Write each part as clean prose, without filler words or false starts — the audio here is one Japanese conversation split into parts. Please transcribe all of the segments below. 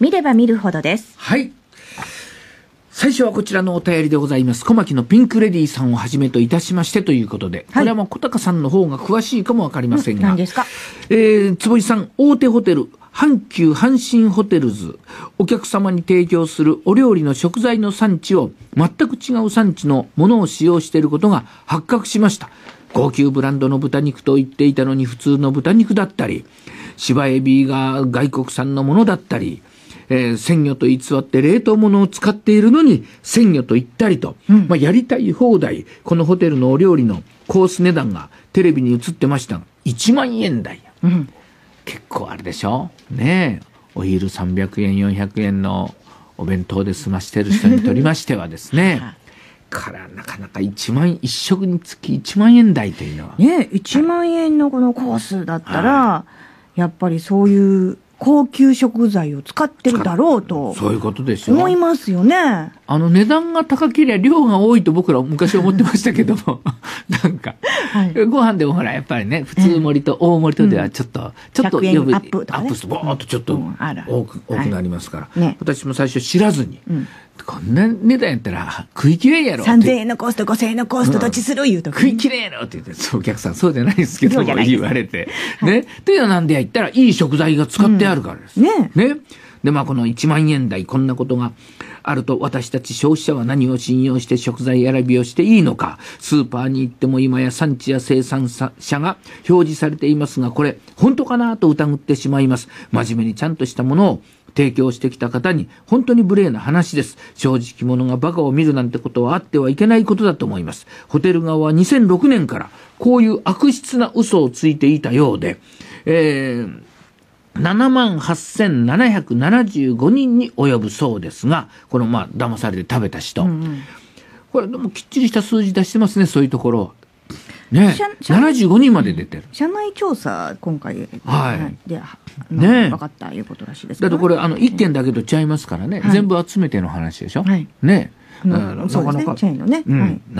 見れば見るほどです。 はい。最初はこちらのお便りでございます。小牧のピンクレディーさんをはじめといたしましてということで、これはもう小高さんの方が詳しいかもわかりませんが、 何ですか？ 坪井さん、大手ホテル阪急阪神ホテルズ、お客様に提供するお料理の食材の産地を全く違う産地のものを使用していることが発覚しました。高級ブランドの豚肉と言っていたのに普通の豚肉だったり、芝エビが外国産のものだったり、鮮魚と偽って冷凍物を使っているのに鮮魚と言ったりと、やりたい放題。このホテルのお料理のコース値段がテレビに映ってましたが1万円台、結構あるでしょねえ。お昼300円400円のお弁当で済ましてる人にとりましてはですねからなかなか1食につき1万円台というのはね、1万円のこのコースだったら、やっぱりそういう高級食材を使ってるだろうと、 そういうことですよ。 思いますよね。 値段が高ければ量が多いと僕ら昔思ってましたけどもなんか、ご飯でもほらやっぱりね、普通盛りと大盛りとではちょっとアップとかね、アップするとボーンとちょっと多くなりますから、私も最初知らずに、こんな値段やったら食いきれんやろ、 3000円のコースと5000円のコースとどっちする言うと、 食いきれんやろって言って、お客さんそうじゃないですけど言われて、ね。というのはなんでや言ったらいい食材が使ってあるからです。ね。でこの1万円台こんなことがあると、私たち消費者は何を信用して食材選びをしていいのか。スーパーに行っても今や産地や生産者が表示されていますが、これ本当かなと疑ってしまいます。真面目にちゃんとしたものを提供してきた方に本当に無礼な話です。正直者がバカを見るなんてことはあってはいけないことだと思います。ホテル側は2006年からこういう悪質な嘘をついていたようで、78,775 人に及ぶそうですが、この騙されて食べた人、これでもきっちりした数字出してますね。そういうところね、75人まで出てる。 社内調査今回で分かったいうことらしいですけど、 だってこれ1件だけと違いますからね、全部集めての話でしょ、ね。 そうですね、チェーンのね、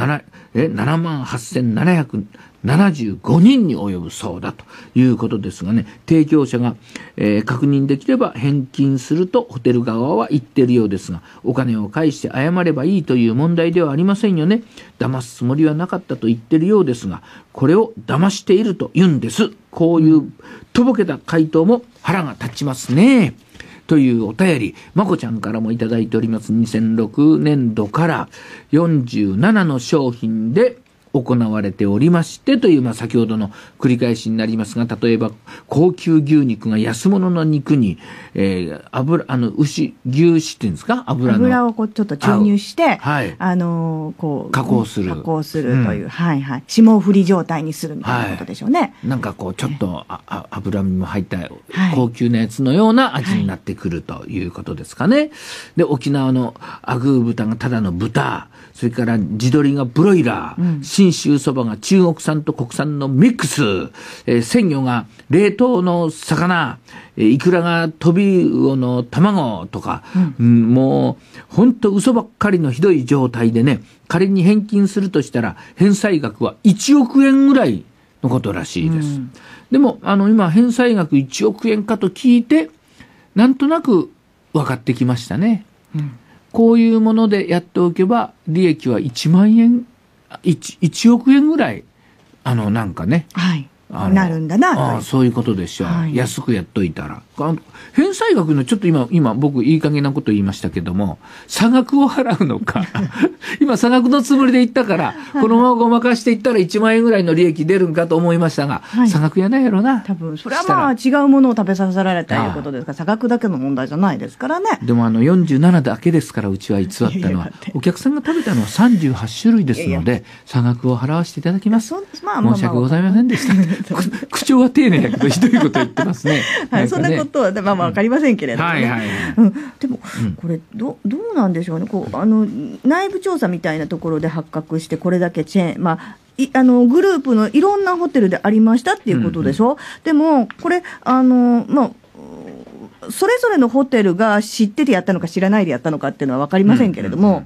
78,775 人に及ぶそうだということですがね、提供者が、確認できれば返金するとホテル側は言ってるようですが、お金を返して謝ればいいという問題ではありませんよね。騙すつもりはなかったと言ってるようですが、これを騙していると言うんです。こういうとぼけた回答も腹が立ちますね。というお便り、まこちゃんからもいただいております。2006年度から47の商品で行われておりましてという、先ほどの繰り返しになりますが、例えば高級牛肉が安物の肉に、牛脂っていうんですか、油をちょっと注入して、加工するという、霜降り状態にするみたいなことでしょうね。 なんかちょっと脂身も入った高級なやつのような味になってくるということですかね。で、沖縄のアグー豚がただの豚、それから地鶏がブロイラー、信州そばが中国産と国産のミックス、鮮魚が冷凍の魚、イクラがトビウオの卵とか、もう本当嘘ばっかりのひどい状態でね、仮に返金するとしたら返済額は1億円ぐらいのことらしいです。でも今返済額1億円かと聞いてなんとなく分かってきましたね。こういうものでやっておけば利益は1万円 1億円ぐらいなんかね、 なるんだなと。 そういうことでしょう、安くやっといたら。返済額のちょっと今僕いい加減なこと言いましたけども、差額を払うのか今差額のつもりで言ったからこのままごまかしていったら1万円ぐらいの利益出るんかと思いましたが、差額やないやろな。 多分それは違うものを食べさせられたということですから、差額だけの問題じゃないですからね。 でも47だけですから、うちは偽ったのはお客さんが食べたのは38種類ですので、差額を払わせていただきます。申し訳ございませんでした口調は丁寧だけどひどいこと言ってますね。 そんなことは分かりませんけれどもね。でもこれどうなんでしょうね。内部調査みたいなところで発覚して、これだけチェーン、グループのいろんなホテルでありましたっていうことでしょ。でもこれそれぞれのホテルが知っててやったのか知らないでやったのかっていうのは分かりませんけれども、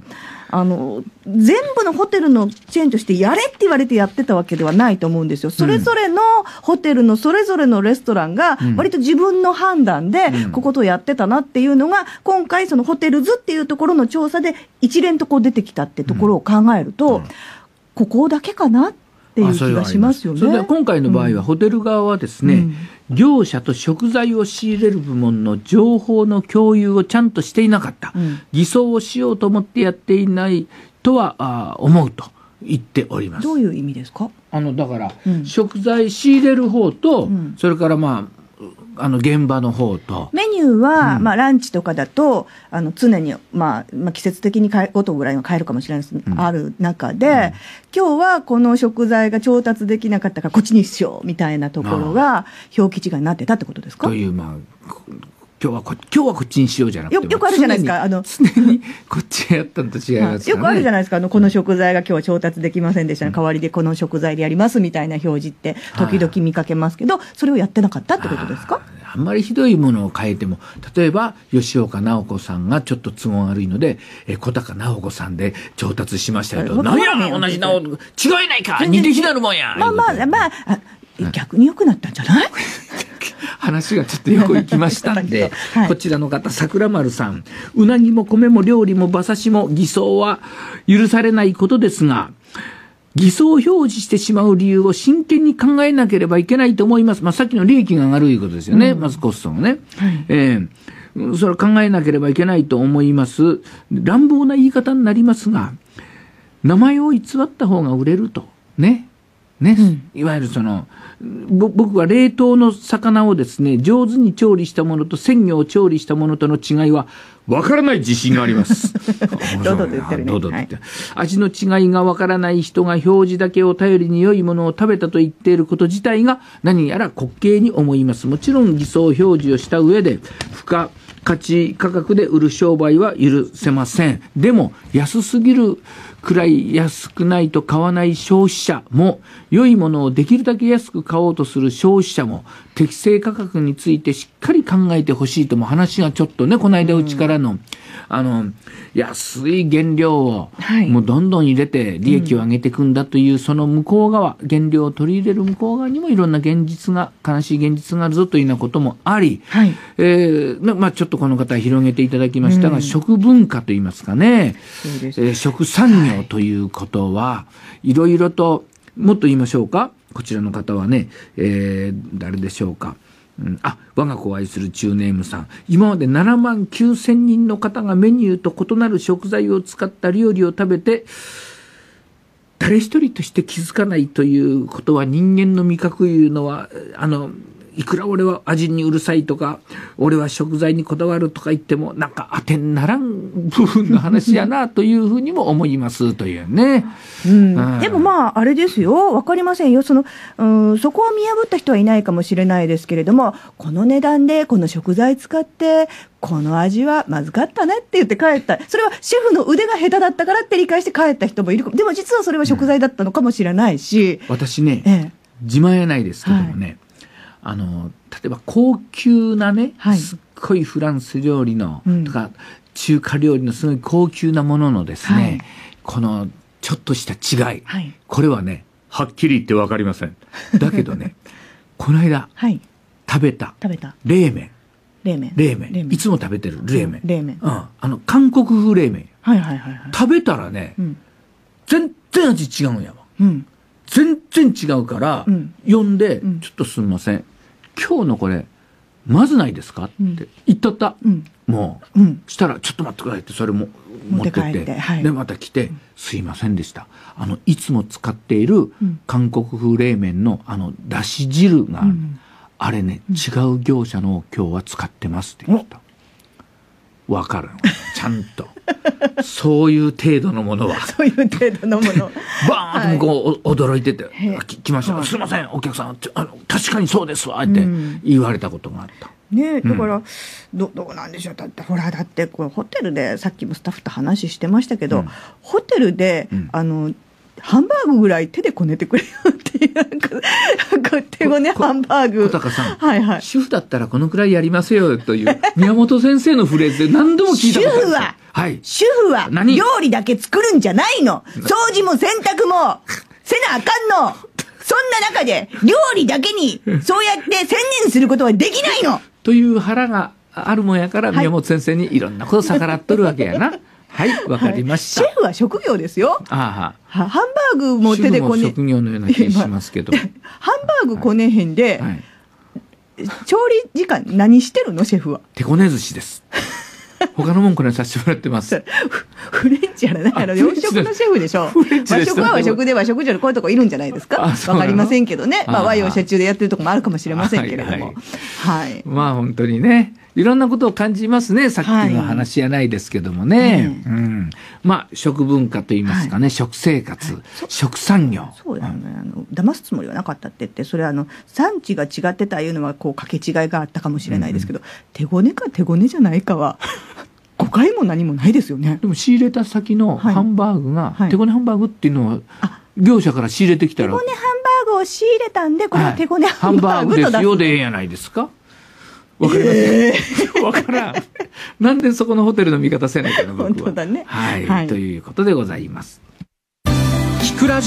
全部のホテルのチェーンとしてやれって言われてやってたわけではないと思うんですよ。それぞれのホテルのそれぞれのレストランが割と自分の判断でこことやってたなっていうのが、今回そのホテルズっていうところの調査で一連とこう出てきたってところを考えると、ここだけかなっていう気がしますよね。 それで今回の場合はホテル側はですね、業者と食材を仕入れる部門の情報の共有をちゃんとしていなかった、偽装をしようと思ってやっていないとは思うと言っております。 どういう意味ですか？ だから、食材仕入れる方と、それから現場の方とメニューは、ランチとかだと常に、季節的にごとぐらいは変えるかもしれないです、ある中で、今日はこの食材が調達できなかったからこっちにしようみたいなところが表記違いになってたってことですか？ という今日はこっちにしようじゃなくて、 よくあるじゃないですか、 常にこっちやったのと違いますからね。 よくあるじゃないですか、この食材が今日は調達できませんでした、代わりでこの食材でやりますみたいな表示って時々見かけますけど、それをやってなかったってことですか？ あんまりひどいものを変えても、例えば吉岡直子さんがちょっと都合悪いので小高直子さんで調達しましたけど、何や同じ直子違いないか、似て非なるもんや。 逆に良くなったんじゃない話がちょっとよく行きましたんで、こちらの方、桜丸さん、うなぎも米も料理も馬刺しも偽装は許されないことですが、偽装表示してしまう理由を真剣に考えなければいけないと思います。さっきの利益が上がるということですよね、まずコストがね、それは考えなければいけないと思います。乱暴な言い方になりますが、名前を偽った方が売れるとね、いわゆる僕は冷凍の魚をですね、上手に調理したものと鮮魚を調理したものとの違いは分からない自信があります。 堂々と言ってるね。 堂々と言ってる。味の違いが分からない人が表示だけを頼りに良いものを食べたと言っていること自体が何やら滑稽に思います。もちろん偽装表示をした上で付加価値価格で売る商売は許せません。でも安すぎるくらい安くないと買わない消費者も、良いものをできるだけ安く買おうとする消費者も、適正価格についてしっかり考えてほしいとも話がちょっとね、この間うちからの、安い原料をもうどんどん入れて利益を上げていくんだという、その向こう側、原料を取り入れる向こう側にもいろんな現実が、悲しい現実があるぞというようなこともあり、ちょっとこの方広げていただきましたが、食文化といいますかね、食産業ということは、いろいろと、もっと言いましょうか、こちらの方はね、誰でしょうか。我が子を愛する中ネームさん、今まで7万9,000人の方がメニューと異なる食材を使った料理を食べて、誰一人として気づかないということは、人間の味覚いうのはいくら俺は味にうるさいとか、俺は食材にこだわるとか言っても、なんか当てにならん部分の話やなというふうにも思いますというね。 でもあれですよ、わかりませんよ。そこを見破った人はいないかもしれないですけれども、この値段でこの食材使ってこの味はまずかったねって言って帰った。それはシェフの腕が下手だったからって理解して帰った人もいる。でも実はそれは食材だったのかもしれないし。 私ね、自慢やないですけどもね、例えば高級なね、すっごいフランス料理の、とか中華料理のすごい高級なもののですね、このちょっとした違い、これはね、はっきり言って分かりません。だけどね、この間、食べた冷麺、いつも食べてる冷麺、韓国風冷麺、食べたらね、全然味違うんやわ。全然違うから、呼んで、ちょっとすみません、今日のこれまずないですかって言っとった、もう、したらちょっと待ってくださいって、それも持ってって、でまた来て、すいませんでした、いつも使っている韓国風冷麺のだし汁が、あれね、違う業者のを今日は使ってますって言った。わかるのちゃんとそういう程度のものはそういう程度のものバーンとこう驚いてて、来ました、すいませんお客さん、確かにそうですわって言われたことがあった。 ね、だから、どうなんでしょう。だってこれホテルで、さっきもスタッフと話してましたけど、ホテルでハンバーグぐらい手でこねてくれよっていう、手ごねハンバーグ。 小高さん、主婦だったらこのくらいやりますよという宮本先生のフレーズで何度も聞いたことある。主婦ははい。 主婦は料理だけ作るんじゃないの。掃除も洗濯もせなあかんの。そんな中で料理だけにそうやって専念することはできないの。 という腹があるもんやから、宮本先生にいろんなこと逆らっとるわけやな。はい、わかりました。 シェフは職業ですよ。 ハンバーグも手でこね。 職業のような気がしますけど。 ハンバーグこねへんで、調理時間何してるのシェフは。 手こね寿司です。他のもんこねさせてもらってます。 フレンチやらない洋食のシェフでしょ。和食は和食で和食上でこういうとこいるんじゃないですか。わかりませんけどね。和洋折衷でやってるとこもあるかもしれませんけれども。はい。 まあ本当にね、いろんなことを感じますね。さっきの話じゃないですけどもね。まあ食文化といいますかね、食生活、食産業。 そうだね。騙すつもりはなかったって言って、それ産地が違ってたいうのはこう掛け違いがあったかもしれないですけど、手ごねか手ごねじゃないかは。誤解も何もないですよね。 でも仕入れた先のハンバーグが、手ごねハンバーグっていうのは業者から仕入れてきたら、 手ごねハンバーグを仕入れたんでこれは手ごねハンバーグと出す。 ハンバーグですよでええやないですか。わかりません。わからん。なんでそこのホテルの見方せないかな僕は。 本当だね。 はい、ということでございます。キクラジ